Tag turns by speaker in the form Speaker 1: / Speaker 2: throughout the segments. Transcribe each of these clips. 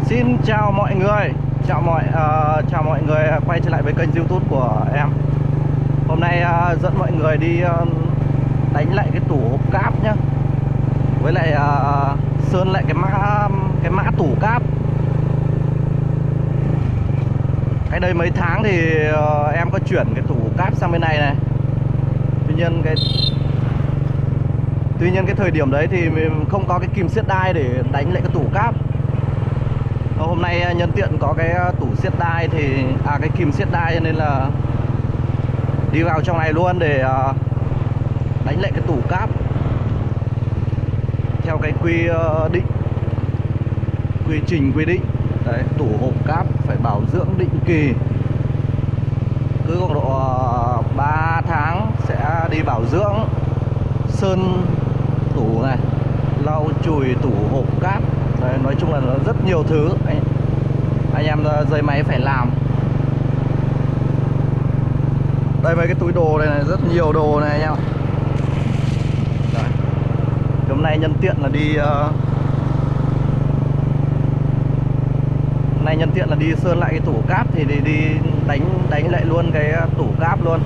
Speaker 1: Xin chào mọi người, chào mọi người quay trở lại với kênh YouTube của em. Hôm nay dẫn mọi người đi đánh lại cái tủ hộp cáp nhá. Với lại sơn lại cái mã tủ cáp. Cái đây mấy tháng thì em có chuyển cái tủ cáp sang bên này này. Tuy nhiên cái thời điểm đấy thì mình không có cái kìm siết đai để đánh lại cái tủ cáp. Hôm nay nhân tiện có cái tủ siết đai thì cái kìm siết đai, cho nên là đi vào trong này luôn để đánh lại cái tủ cáp theo cái quy trình quy định. Đấy, tủ hộp cáp phải bảo dưỡng định kỳ, cứ khoảng độ 3 tháng sẽ đi bảo dưỡng, sơn tủ này, lau chùi tủ hộp cáp. Đấy, nói chung là nó rất nhiều thứ anh em dây máy phải làm. Đây mấy cái túi đồ này, rất nhiều đồ này anh em. Đấy. Hôm nay nhân tiện là đi sơn lại cái tủ cáp thì đi đánh lại luôn cái tủ cáp luôn.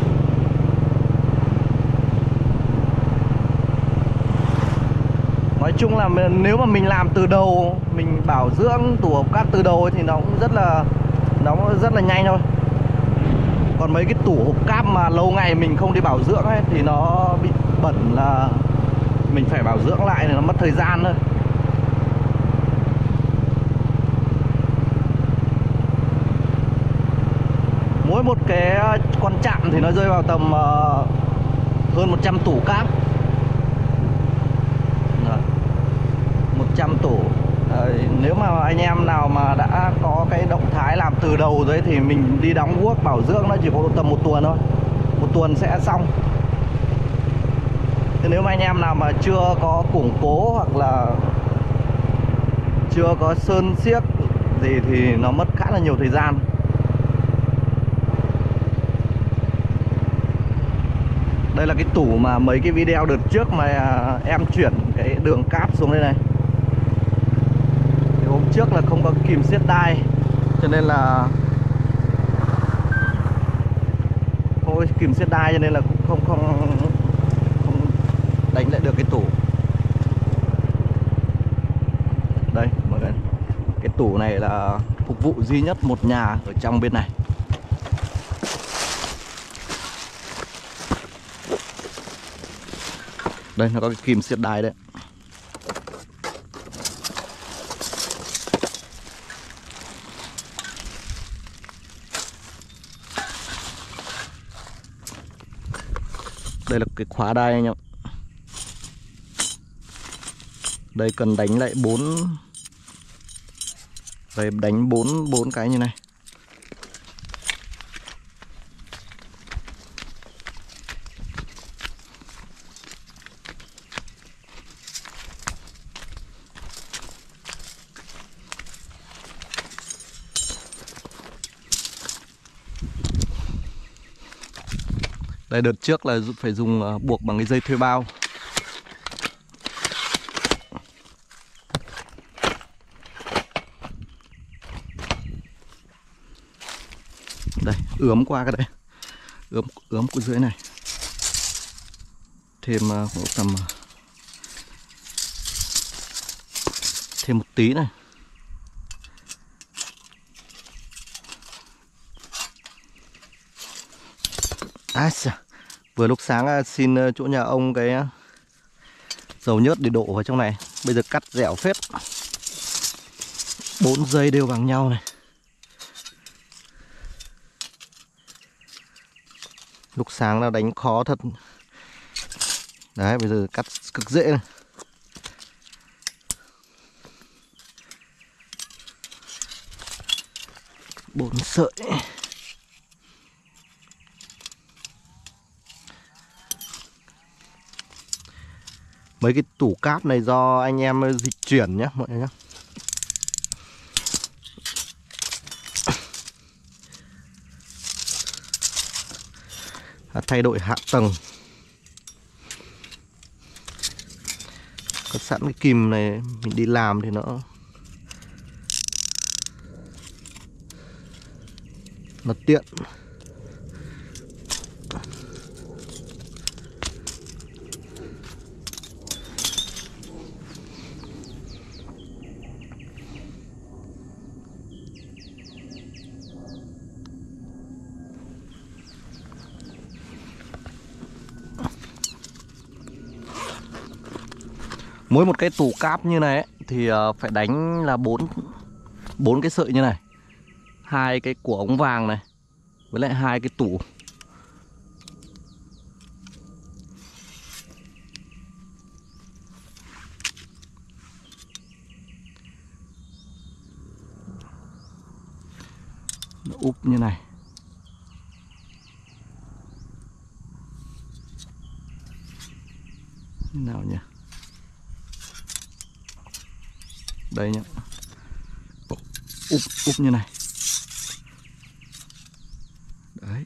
Speaker 1: Nói chung là nếu mà mình làm từ đầu, mình bảo dưỡng tủ hộp cáp từ đầu thì nó rất là nhanh thôi. Còn mấy cái tủ hộp cáp mà lâu ngày mình không đi bảo dưỡng ấy thì nó bị bẩn, là mình phải bảo dưỡng lại thì nó mất thời gian thôi. Mỗi một cái con chạm thì nó rơi vào tầm hơn 100 tủ cáp. 100 tủ. Nếu mà anh em nào mà đã có cái động thái làm từ đầu rồi thì mình đi đóng guốc bảo dưỡng nó chỉ có tầm 1 tuần thôi, 1 tuần sẽ xong. Thế nếu mà anh em nào mà chưa có củng cố hoặc là chưa có sơn siếc gì thì nó mất khá là nhiều thời gian. Đây là cái tủ mà mấy cái video đợt trước mà em chuyển cái đường cáp xuống đây này. Thì hôm trước là không có kìm siết đai, cho nên là không có kìm siết đai, cho nên là cũng không đánh lại được cái tủ. Đây mọi người, cái tủ này là phục vụ duy nhất một nhà ở trong bên này. Đây nó có cái kìm siết đai đấy. Đây là cái khóa đai anh em. Đây cần đánh lại 4. Đây đánh 4 cái như này. Đây đợt trước là phải dùng buộc bằng cái dây thuê bao. Đây, ướm qua cái đấy. Ướm của dưới này. Thêm tầm thêm một tí này. Vừa lúc sáng xin chỗ nhà ông cái dầu nhớt để đổ vào trong này. Bây giờ cắt dẻo phết. 4 dây đều bằng nhau này. Lúc sáng là đánh khó thật. Đấy, bây giờ cắt cực dễ này. Bốn sợi. Mấy cái tủ cáp này do anh em dịch chuyển nhé mọi người nhé. Thay đổi hạ tầng. Có sẵn cái kìm này mình đi làm thì nó Nó tiện. Mỗi một cái tủ cáp như này ấy, thì phải đánh là bốn cái sợi như này, hai cái của ống vàng này với lại hai cái tủ. Nó úp như này. Như nào nhỉ? Đây nhá. Úp như này. Đấy.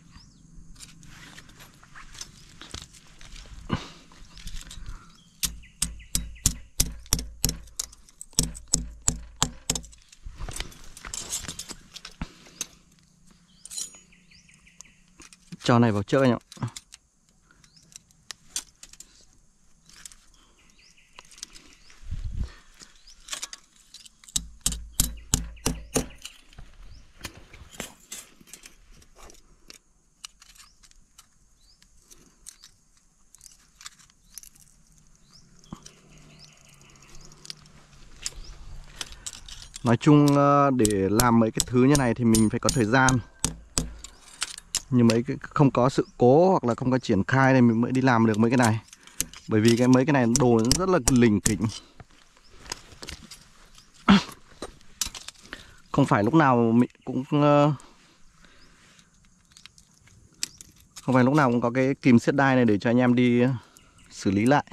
Speaker 1: Cho này vào trước anh ạ. Nói chung để làm mấy cái thứ như này thì mình phải có thời gian. Nhưng mấy cái không có sự cố hoặc là không có triển khai này mình mới đi làm được mấy cái này. Bởi vì mấy cái này đồ nó rất là lỉnh kỉnh. Không phải lúc nào mình cũng không phải lúc nào cũng có cái kìm siết đai này để cho anh em đi xử lý lại.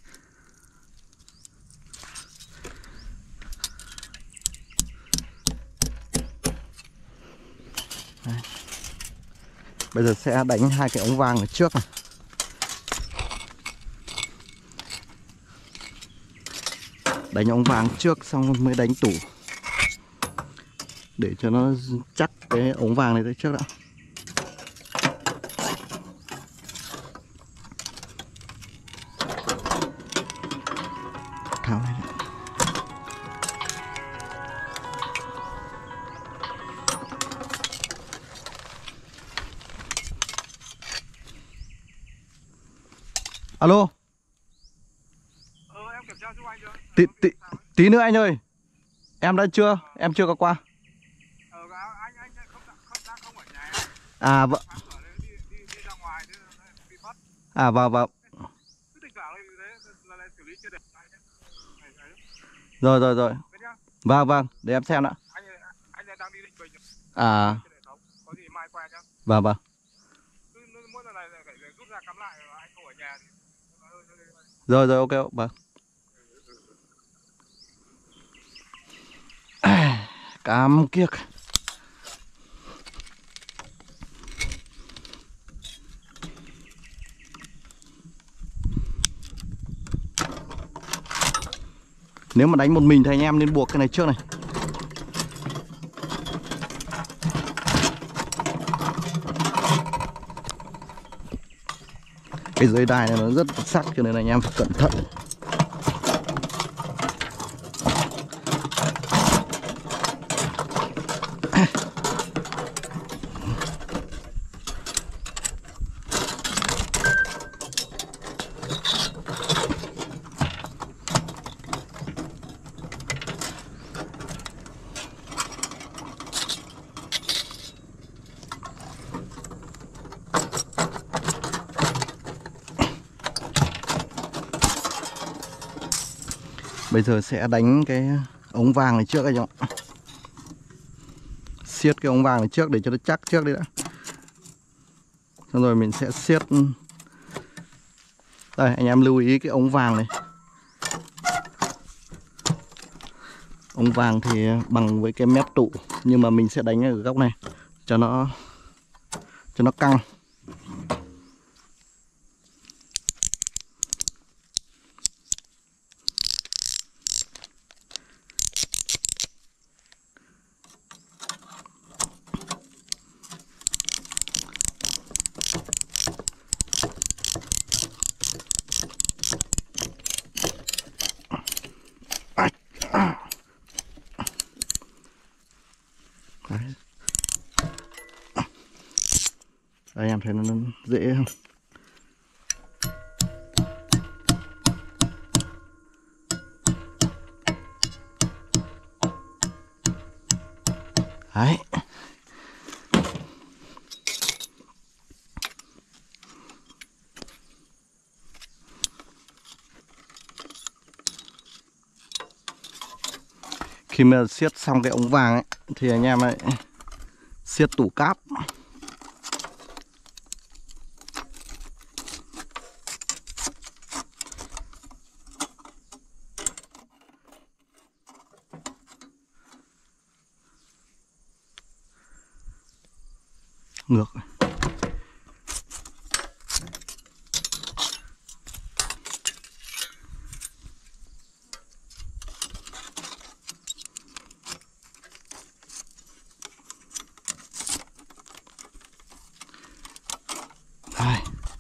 Speaker 1: Đấy. Bây giờ sẽ đánh hai cái ống vàng ở trước này. Đánh ống vàng trước xong mới đánh tủ, để cho nó chắc cái ống vàng này tới trước đã. Tháo này. Alo.
Speaker 2: Em kiểm tra giúp anh chưa?
Speaker 1: Tí nữa anh ơi. Em đã chưa? Em chưa có qua.
Speaker 2: Anh không ở nhà.
Speaker 1: À vâng.
Speaker 2: Đi ra ngoài bị mất.
Speaker 1: À vâng.
Speaker 2: Cứ tình trạng là xử lý chưa được.
Speaker 1: Rồi. Vâng, để em xem đã.
Speaker 2: Anh đang đi Ninh Bình.
Speaker 1: À.
Speaker 2: Có gì mai qua nhá.
Speaker 1: Vâng.
Speaker 2: Cứ mỗi lần này phải rút ra cắm lại anh không ở nhà thì
Speaker 1: Rồi ok vâng. Cam kiếc. Nếu mà đánh một mình thì anh em nên buộc cái này trước này. Cái dây đai này nó rất sắc cho nên anh em phải cẩn thận. Bây giờ sẽ đánh cái ống vàng này trước anh ạ. Siết cái ống vàng này trước để cho nó chắc trước đi đã. Xong rồi mình sẽ siết. Đây anh em lưu ý cái ống vàng này. Ống vàng thì bằng với cái mép tụ, nhưng mà mình sẽ đánh ở góc này cho nó căng. Đấy. Đây em thấy nó dễ không? Đấy. Khi mà siết xong cái ống vàng ấy thì anh em ấy siết tủ cáp. Ngược. Đây.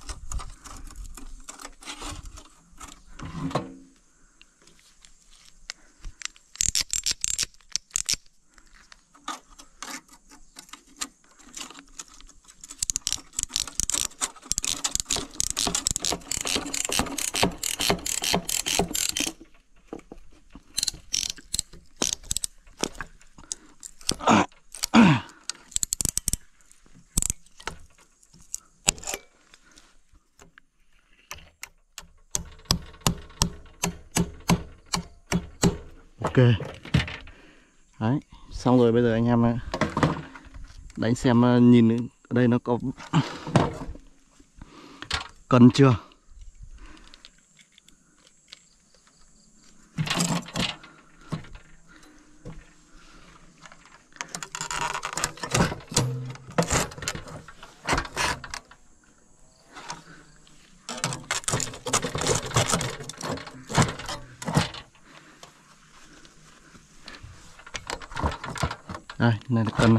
Speaker 1: Ok. Đấy, xong rồi bây giờ anh em đánh xem nhìn ở đây nó có cân chưa. Đây, này là cân này.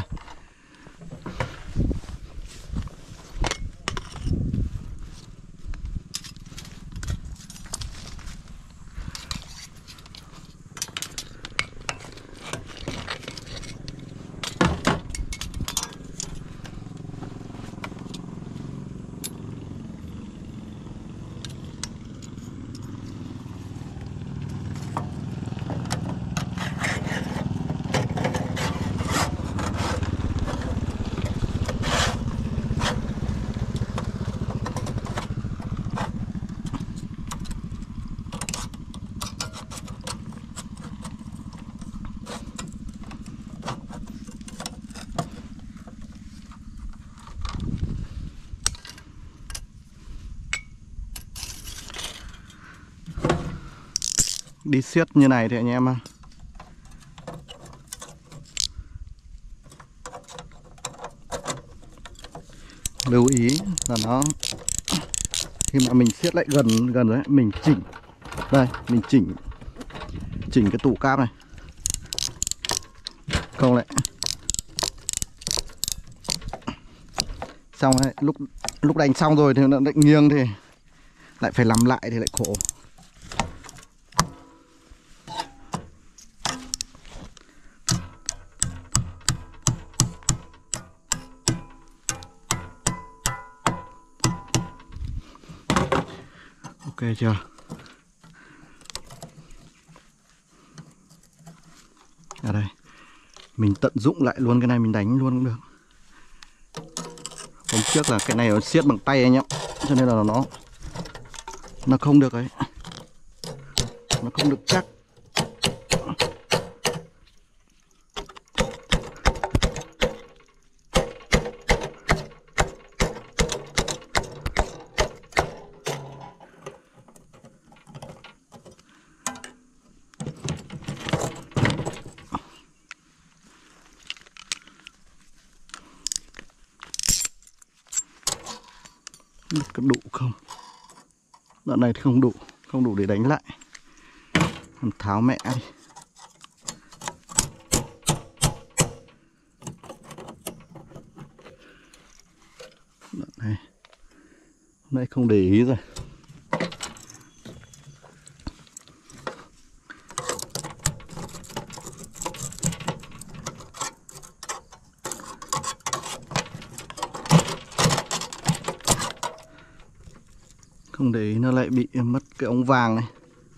Speaker 1: Đi siết như này thì anh em lưu ý là nó khi mà mình siết lại gần gần đấy mình chỉnh đây, mình chỉnh cái tủ cáp này, không lại xong đấy, lúc đánh xong rồi thì nó lại nghiêng thì lại phải làm lại thì lại khổ. Ok chưa? Ở đây mình tận dụng lại luôn cái này, mình đánh luôn cũng được. Hôm trước là cái này nó siết bằng tay anh nhá, cho nên là nó không được ấy, nó không được chắc. Có đủ không? Đoạn này thì không đủ để đánh lại. Mình tháo mẹ đi. Đoạn này hôm nay không để ý rồi. Không để ý nó lại bị mất cái ống vàng này.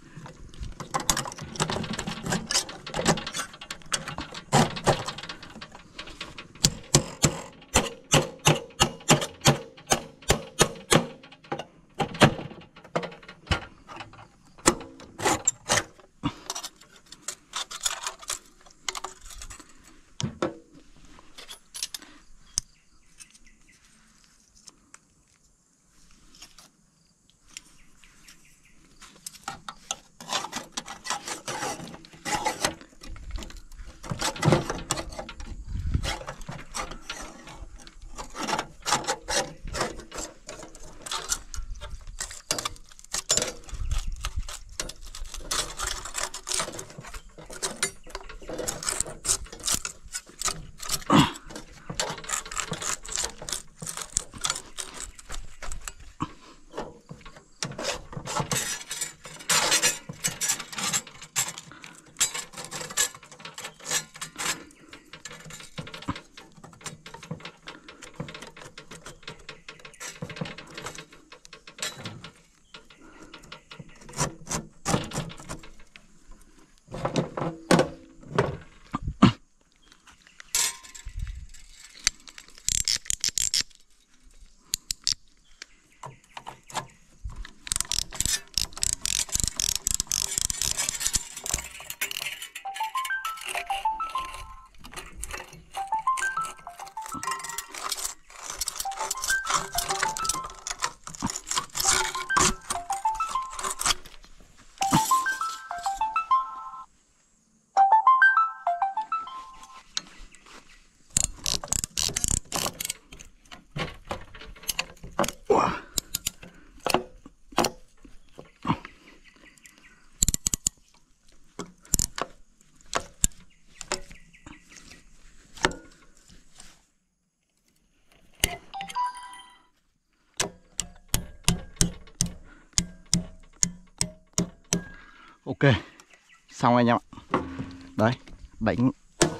Speaker 1: Ok, xong anh em ạ. Đấy, đánh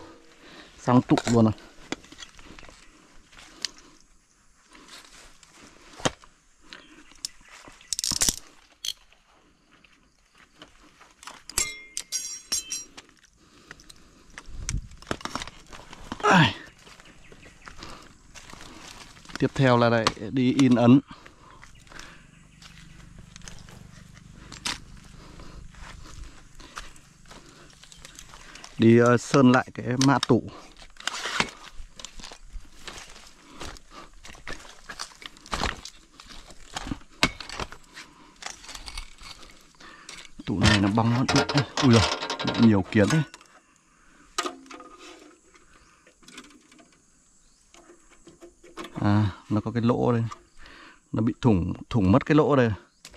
Speaker 1: xong tụ luôn rồi. Tiếp theo là lại đi in ấn. Đi sơn lại cái mã tủ. Tủ này nó bong lắm. Ui giời, nhiều kiến đấy. À, nó có cái lỗ đây. Nó bị thủng mất cái lỗ đây.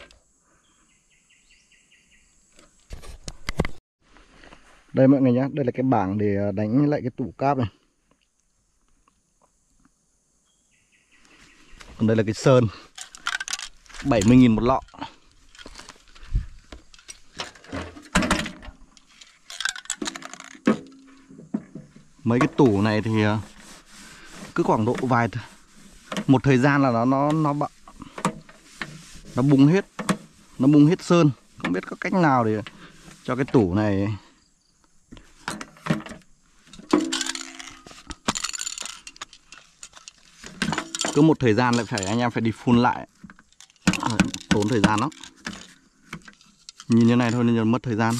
Speaker 1: Đây mọi người nhá, đây là cái bảng để đánh lại cái tủ cáp này. Còn đây là cái sơn 70.000 một lọ. Mấy cái tủ này thì cứ khoảng độ một thời gian là nó bung hết. Nó bung hết sơn. Không biết có cách nào để cho cái tủ này cứ một thời gian lại anh em phải đi phun lại. Tốn thời gian lắm. Nhìn như này thôi nên mất thời gian.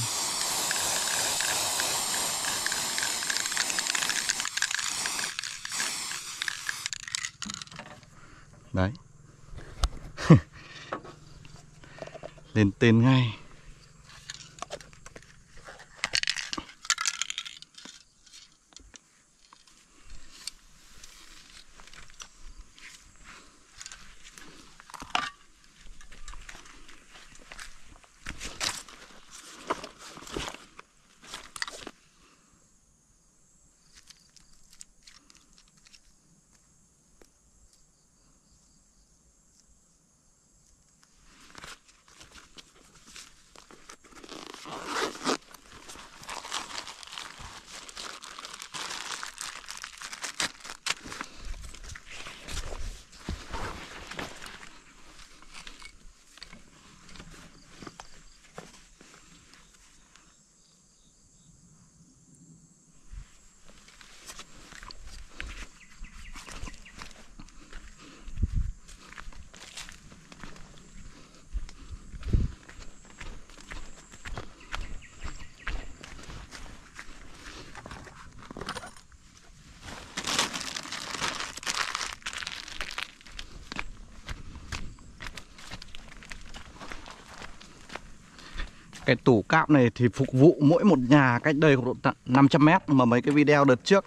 Speaker 1: Đấy. Lên tên ngay. Cái tủ cáp này thì phục vụ mỗi một nhà cách đây khoảng độ 500 mét. Mà mấy cái video đợt trước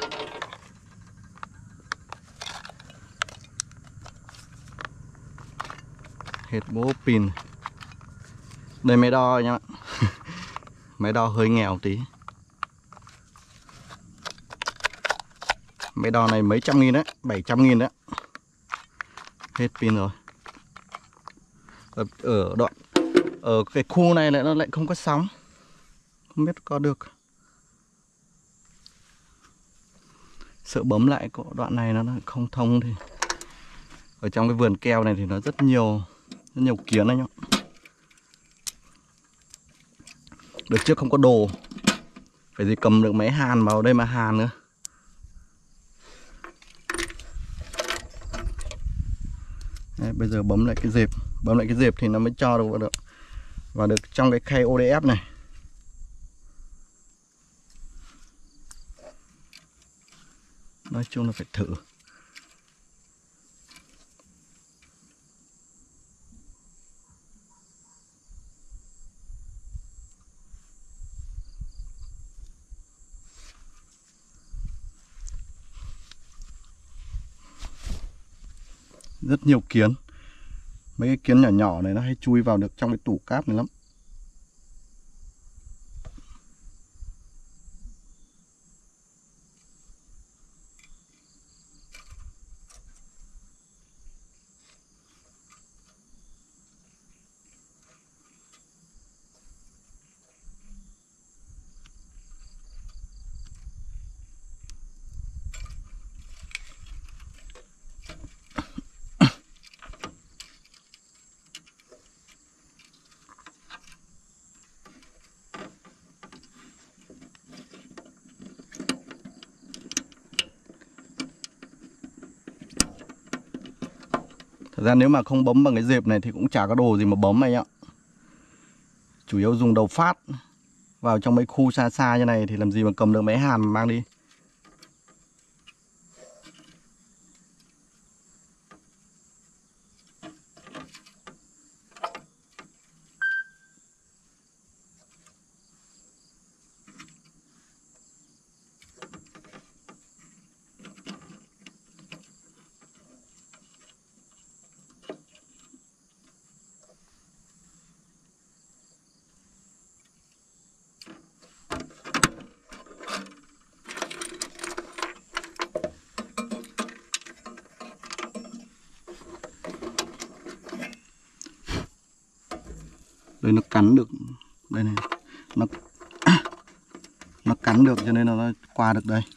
Speaker 1: hết bố pin. Đây máy đo nhá. Máy đo hơi nghèo tí. Máy đo này mấy trăm nghìn đấy, 700.000 đấy. Hết pin rồi. Ở đoạn ở cái khu này lại nó lại không có sóng. Không biết có được. Sợ bấm lại có đoạn này nó không thông thì ở trong cái vườn keo này thì nó rất nhiều kiến đấy nhá. Đợt trước không có đồ, phải gì cầm được máy hàn vào đây mà hàn nữa. Đấy, bây giờ bấm lại cái dẹp thì nó mới cho được vào được trong cái khay ODF này. Nói chung là phải thử. Rất nhiều kiến. Mấy cái kiến nhỏ nhỏ này nó hay chui vào được trong cái tủ cáp này lắm. Thật ra nếu mà không bấm bằng cái dẹp này thì cũng chả có đồ gì mà bấm này ạ. Chủ yếu dùng đầu phát. Vào trong mấy khu xa xa như này thì làm gì mà cầm được máy hàn mà mang đi. Đây nó cắn được. Đây này. Nó cắn được cho nên là nó qua được đây.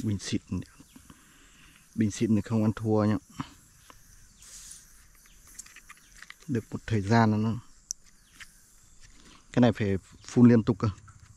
Speaker 1: Bình xịn thì không ăn thua nhá. Được một thời gian nó, cái này phải phun liên tục cơ.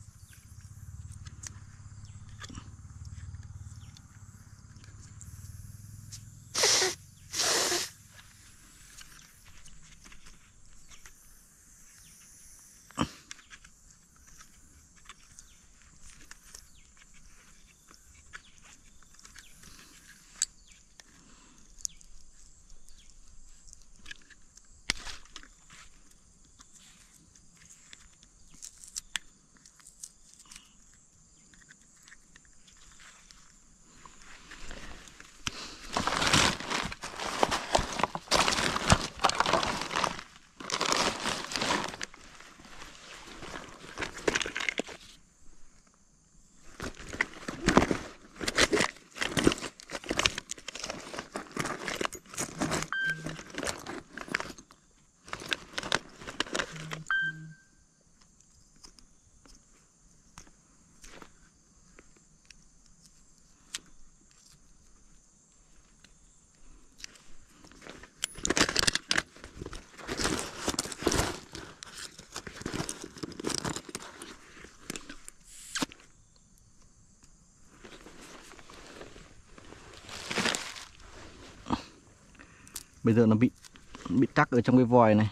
Speaker 1: Bây giờ nó bị tắc ở trong cái vòi này.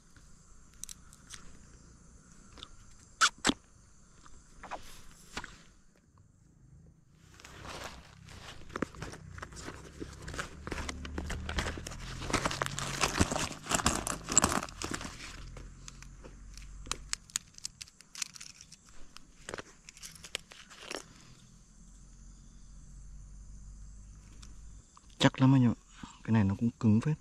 Speaker 1: Chắc lắm anh ạ. Cái này nó cũng cứng phết.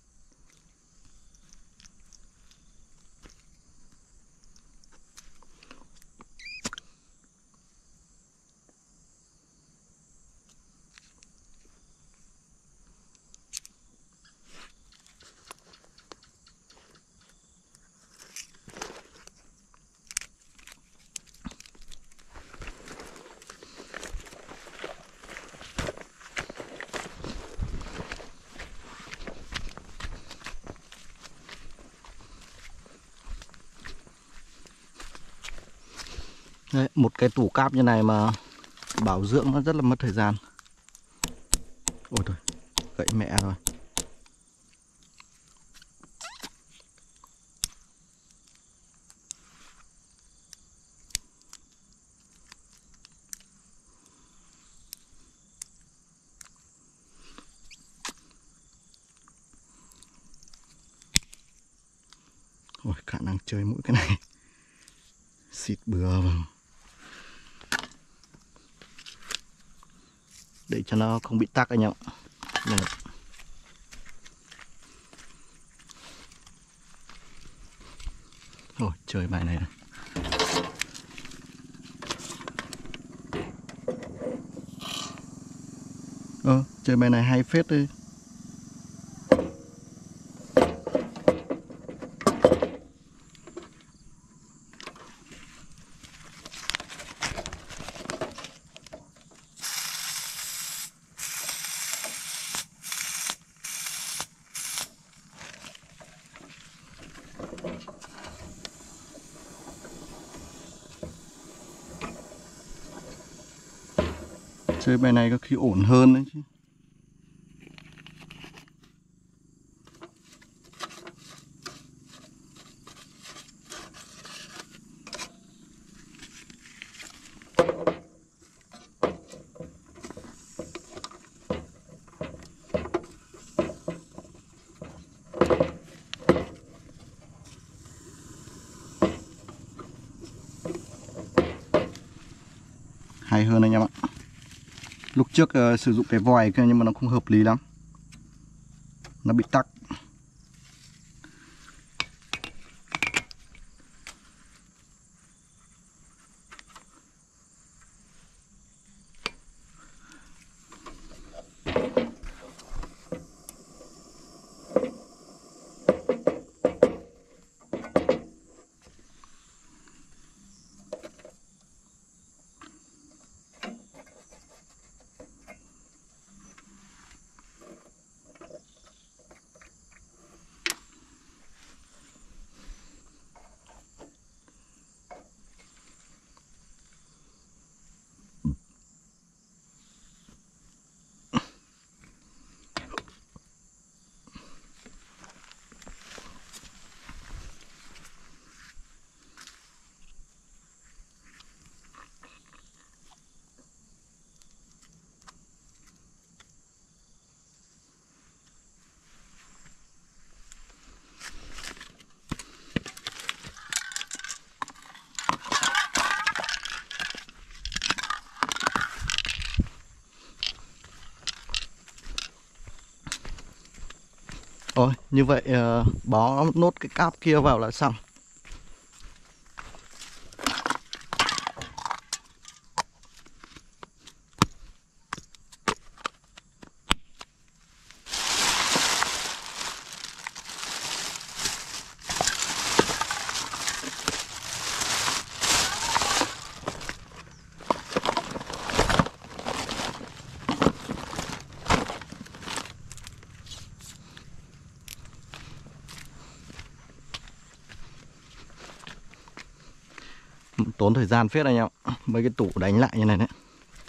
Speaker 1: Đấy, một cái tủ cáp như này mà bảo dưỡng nó rất là mất thời gian. Ôi thôi, gãy mẹ rồi. Ôi, khả năng chơi mũi cái này xịt bừa vào. Để cho nó không bị tắc anh em ạ. Rồi, chơi bài này. Chơi bài này hay phết đi. Chơi bài này có khi ổn hơn đấy chứ. Hay hơn anh em ạ. Lúc trước sử dụng cái vòi kia nhưng mà nó không hợp lý lắm. Nó bị tắc. Như vậy bó nốt cái cáp kia vào là xong. Tốn thời gian phết anh em. Mấy cái tủ đánh lại như này đấy.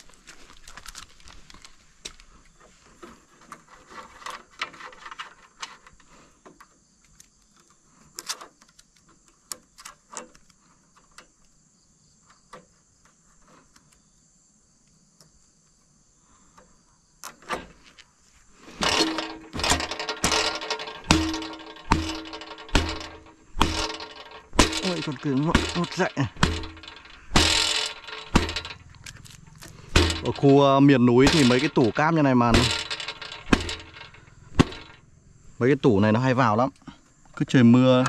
Speaker 1: Ôi con cứ ngọt dậy này. Ở khu miền núi thì mấy cái tủ cáp như này mà mấy cái tủ này nó hay vào lắm. Cứ trời mưa,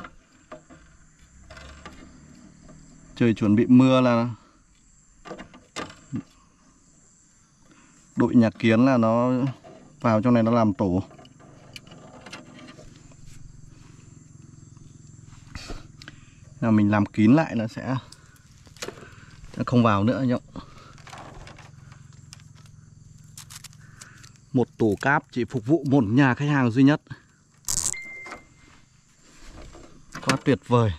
Speaker 1: trời chuẩn bị mưa là đội nhạc kiến là nó vào trong này nó làm tổ. Là mình làm kín lại là sẽ không vào nữa nhậu. Một tủ cáp chỉ phục vụ một nhà khách hàng duy nhất. Quá tuyệt vời.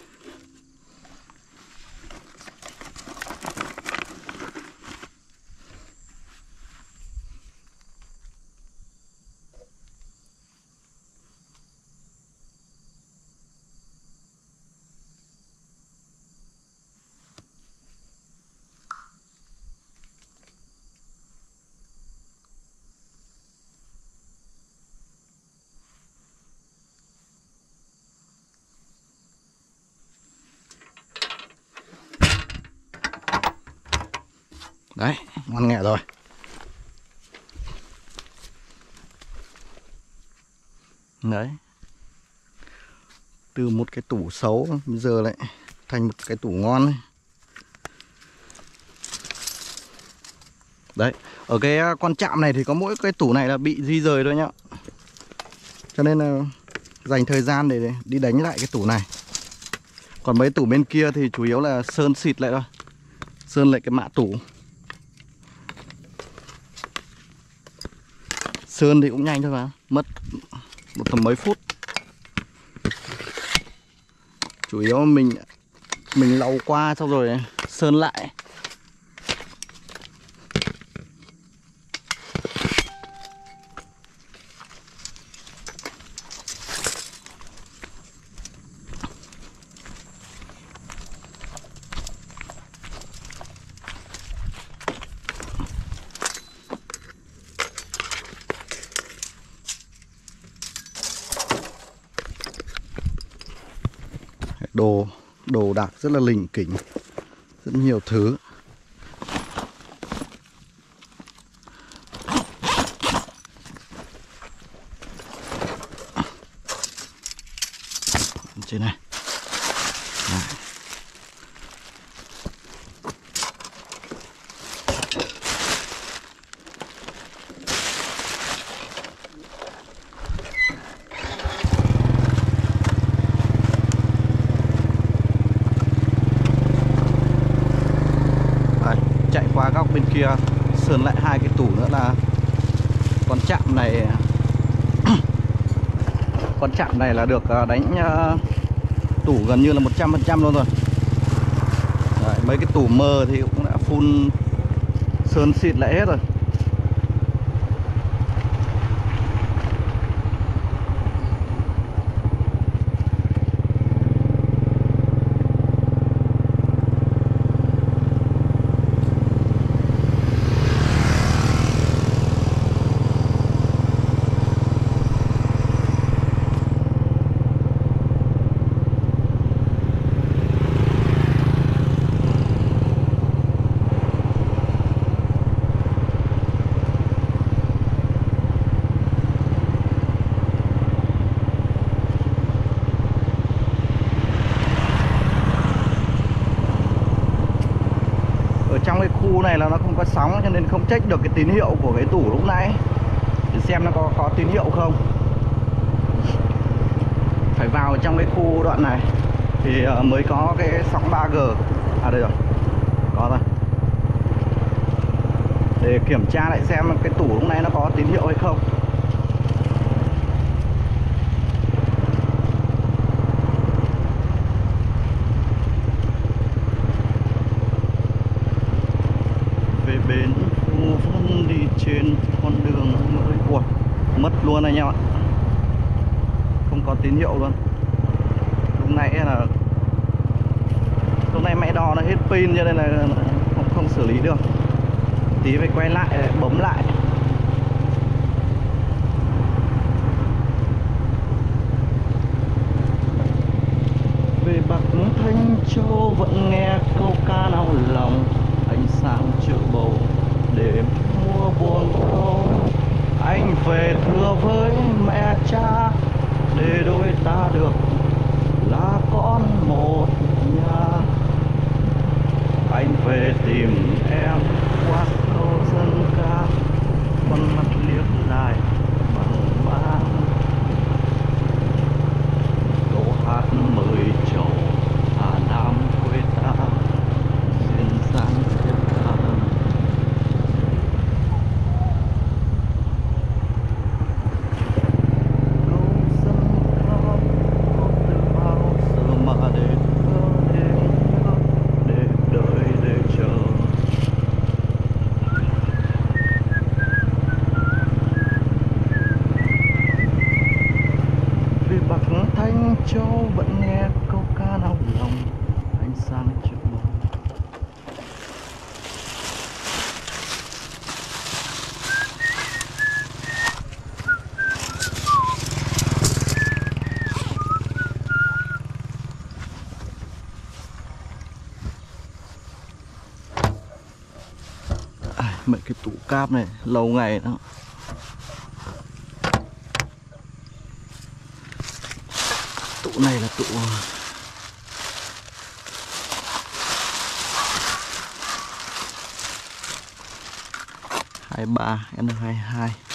Speaker 1: Đấy, ngon nghẻ rồi. Đấy. Từ một cái tủ xấu bây giờ lại thành một cái tủ ngon này. Đấy, ở cái con chạm này thì có mỗi cái tủ này là bị di rời thôi nhá. Cho nên là dành thời gian để đi đánh lại cái tủ này. Còn mấy tủ bên kia thì chủ yếu là sơn xịt lại thôi. Sơn lại cái mạ tủ. Sơn thì cũng nhanh thôi mà, mất một tầm mấy phút. Chủ yếu mình lau qua xong rồi sơn lại. Đồ đạc rất là lỉnh kỉnh, rất nhiều thứ. Trên này. Đấy. Chạy qua góc bên kia sơn lại hai cái tủ nữa là con chạm này con chạm này là được đánh tủ gần như là 100% luôn rồi. Đấy, mấy cái tủ mờ thì cũng đã phun sơn xịt lại hết rồi. khu này là nó không có sóng cho nên không check được cái tín hiệu của cái tủ lúc nãy để xem nó có tín hiệu không. Phải vào trong cái khu đoạn này thì mới có cái sóng 3G. À đây rồi, có rồi. Để kiểm tra lại xem cái tủ lúc nãy nó có tín hiệu hay không. Về bến Phú Vân đi trên con đường mới. Ủa, mất luôn anh em ạ. Không có tín hiệu luôn. Lúc nãy máy đo nó hết pin cho nên là không xử lý được. Tí phải quay lại bấm lại. Về Bắc Thanh Châu vẫn nghe câu ca nao lòng, anh sang chợ bầu để mua buồn câu. Anh về thưa với mẹ cha để đôi ta được là con một nhà. Anh về tìm em qua câu dân ca, con mắt liếc lại bằng ba câu hát mời trầu Hà Nam quê ta duyên dáng thiết tha. Câu dân ca có từ bao giờ mà để thơ đêm nhớ, để đợi để chờ. Vì Bắc Thanh Châu vẫn nghe câu ca nao lòng, anh sang chợ bầu. Mấy cái tủ cáp này lâu ngày đó. Tủ này là tủ 23 N22.